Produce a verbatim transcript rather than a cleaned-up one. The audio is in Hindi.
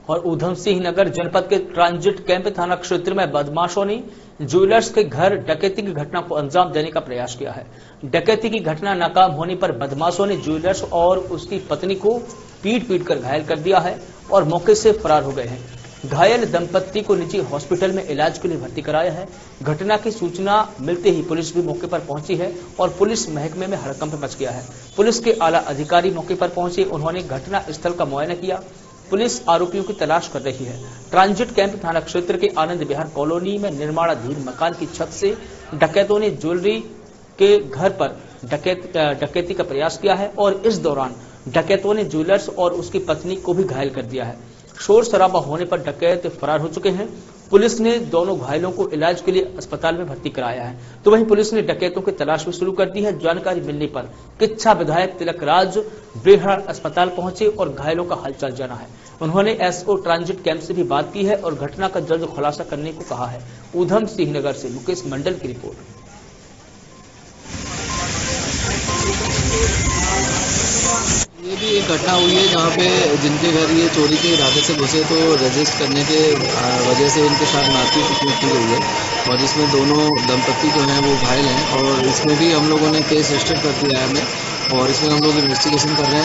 और ऊधम सिंह नगर जनपद के ट्रांजिट कैंप थाना क्षेत्र में बदमाशों ने ज्वेलर्स के घर डकैती की घटना को अंजाम देने का प्रयास किया है। डकैती की घटना नाकाम होने पर बदमाशों ने ज्वेलर्स और उसकी पत्नी को पीट पीट कर घायल कर दिया है और मौके से फरार हो गए हैं। घायल दंपत्ति को निजी हॉस्पिटल में इलाज के लिए भर्ती कराया है। घटना की सूचना मिलते ही पुलिस भी मौके पर पहुंची है और पुलिस महकमे में हड़कंप मच गया है। पुलिस के आला अधिकारी मौके पर पहुंचे, उन्होंने घटना स्थल का मुआयना किया। पुलिस आरोपियों की तलाश कर रही है। ट्रांजिट कैंप थाना क्षेत्र के आनंद विहार कॉलोनी में निर्माणाधीन मकान की छत से डकैतों ने ज्वेलरी के घर पर डकैत डकैती का प्रयास किया है और इस दौरान डकैतों ने ज्वेलर्स और उसकी पत्नी को भी घायल कर दिया है। शोर शराबा होने पर डकैत फरार हो चुके हैं। पुलिस ने दोनों घायलों को इलाज के लिए अस्पताल में भर्ती कराया है, तो वहीं पुलिस ने डकैतों की तलाश भी शुरू कर दी है। जानकारी मिलने पर किच्छा विधायक तिलक राज बेहड़ अस्पताल पहुंचे और घायलों का हालचाल जाना है। उन्होंने एसओ ट्रांजिट कैंप से भी बात की है और घटना का जल्द खुलासा करने को कहा है। ऊधम सिंह नगर से मुकेश मंडल की रिपोर्ट। ये भी एक घटना हुई है जहाँ पे जिनके घर ये चोरी के इरादे से घुसे तो रजिस्ट करने के वजह से इनके साथ मारपीट की गई है और इसमें दोनों दंपत्ति जो हैं वो घायल हैं और इसमें भी हम लोगों ने केस रजिस्टर कर दिया है हमें और इसमें हम लोग इन्वेस्टिगेशन कर रहे हैं।